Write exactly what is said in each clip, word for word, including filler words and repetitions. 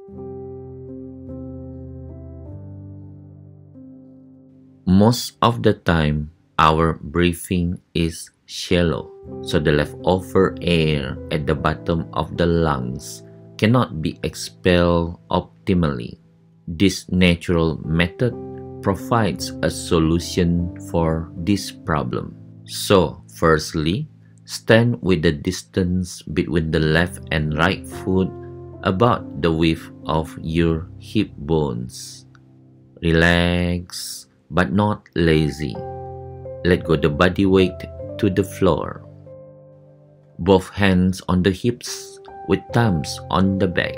Most of the time, our breathing is shallow, so the leftover air at the bottom of the lungs cannot be expelled optimally. This natural method provides a solution for this problem. So, firstly, stand with the distance between the left and right foot about the width of your hip bones. Relax, but not lazy. Let go the body weight to the floor. Both hands on the hips with thumbs on the back.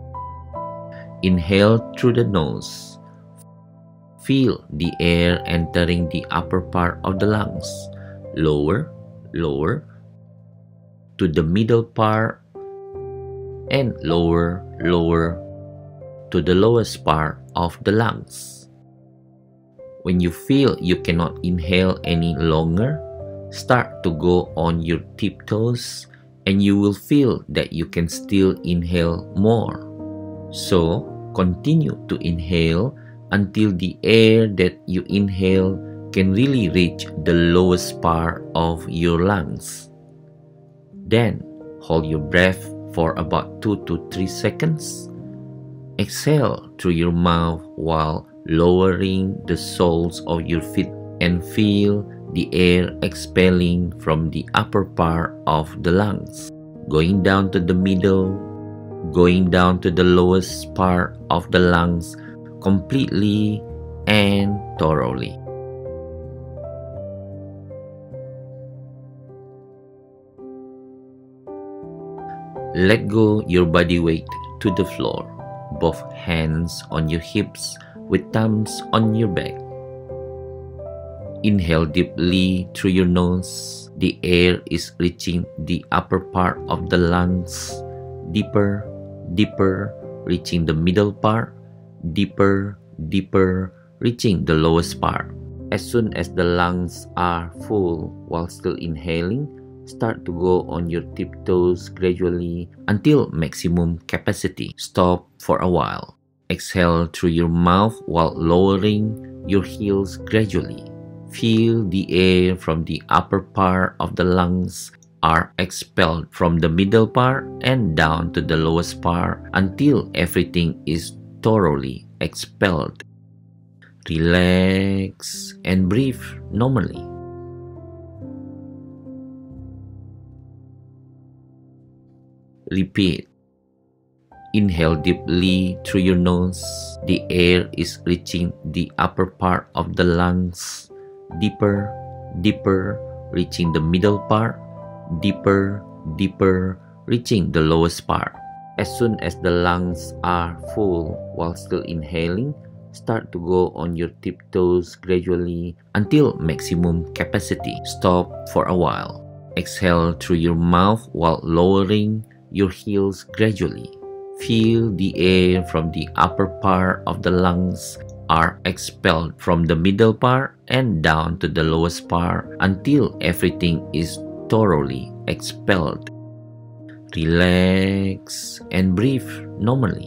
Inhale through the nose. Feel the air entering the upper part of the lungs. Lower, lower, to the middle part, and lower, lower, to the lowest part of the lungs. When you feel you cannot inhale any longer, start to go on your tiptoes and you will feel that you can still inhale more. So, continue to inhale until the air that you inhale can really reach the lowest part of your lungs. Then, hold your breath for about two to three seconds. Exhale through your mouth while lowering the soles of your feet and feel the air expelling from the upper part of the lungs, going down to the middle, going down to the lowest part of the lungs completely and thoroughly. Let go your body weight to the floor, both hands on your hips with thumbs on your back. Inhale deeply through your nose. The air is reaching the upper part of the lungs, deeper, deeper, reaching the middle part, deeper, deeper, reaching the lowest part. As soon as the lungs are full while still inhaling, start to go on your tiptoes gradually until maximum capacity. Stop for a while. Exhale through your mouth while lowering your heels gradually. Feel the air from the upper part of the lungs are expelled from the middle part and down to the lowest part until everything is thoroughly expelled. Relax and breathe normally. Repeat. Inhale deeply through your nose. The air is reaching the upper part of the lungs, deeper, deeper, reaching the middle part, deeper, deeper, reaching the lowest part. As soon as the lungs are full while still inhaling, start to go on your tiptoes gradually until maximum capacity. Stop for a while. Exhale through your mouth while lowering your heels gradually. Feel the air from the upper part of the lungs are expelled from the middle part and down to the lowest part until everything is thoroughly expelled. Relax and breathe normally.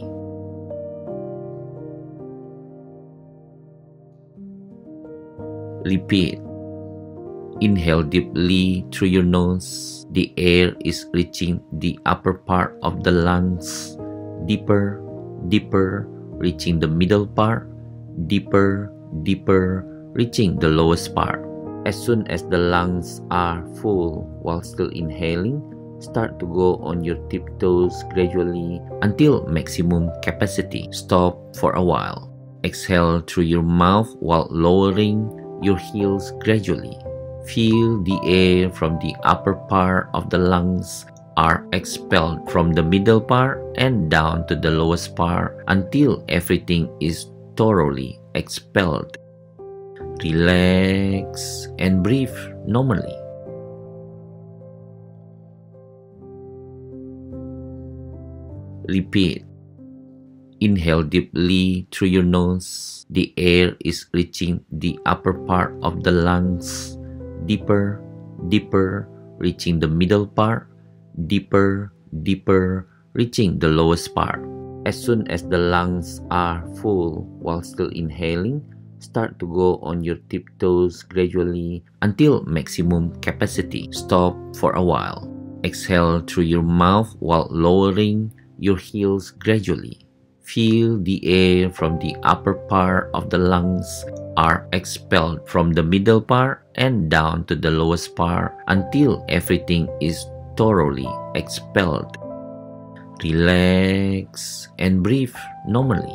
Repeat. Inhale deeply through your nose. The air is reaching the upper part of the lungs, deeper, deeper, reaching the middle part, deeper, deeper, reaching the lowest part. As soon as the lungs are full while still inhaling, start to go on your tiptoes gradually until maximum capacity. Stop for a while. Exhale through your mouth while lowering your heels gradually. Feel the air from the upper part of the lungs are expelled from the middle part and down to the lowest part until everything is thoroughly expelled. Relax and breathe normally. Repeat. Inhale deeply through your nose. The air is reaching the upper part of the lungs, deeper, deeper, reaching the middle part, deeper, deeper, reaching the lowest part. As soon as the lungs are full while still inhaling, start to go on your tiptoes gradually until maximum capacity. Stop for a while. Exhale through your mouth while lowering your heels gradually. Feel the air from the upper part of the lungs are expelled from the middle part and down to the lowest part until everything is thoroughly expelled. Relax and breathe normally.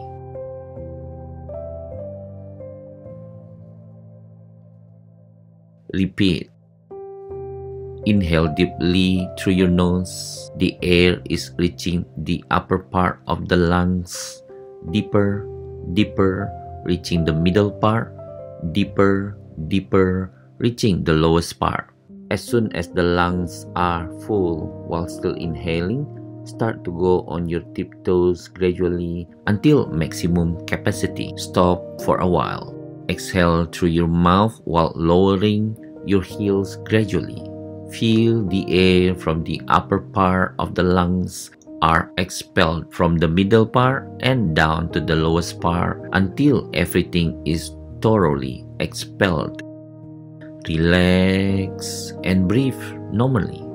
Repeat. Inhale deeply through your nose. The air is reaching the upper part of the lungs. Deeper, deeper, reaching the middle part. Deeper, deeper, reaching the lowest part. As soon as the lungs are full while still inhaling, start to go on your tiptoes gradually until maximum capacity. Stop for a while. Exhale through your mouth while lowering your heels gradually. Feel the air from the upper part of the lungs are expelled from the middle part and down to the lowest part until everything is thoroughly expelled. Relax and breathe normally.